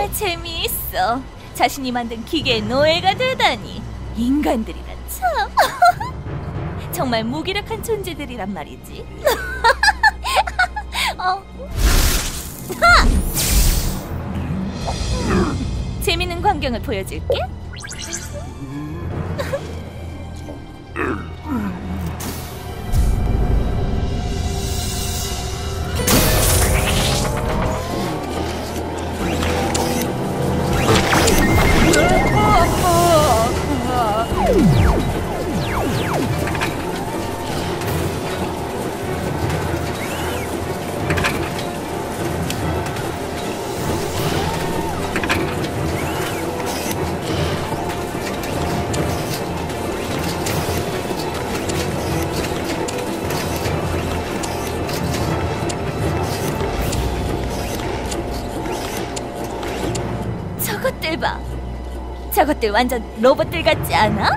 재미있어. 자신이 만든 기계의 노예가 되다니. 인간들이란 참. 정말 무기력한 존재들이란 말이지. 재밌는 광경을 보여줄게. 저것들 봐. 저것들 완전 로봇들 같지 않아?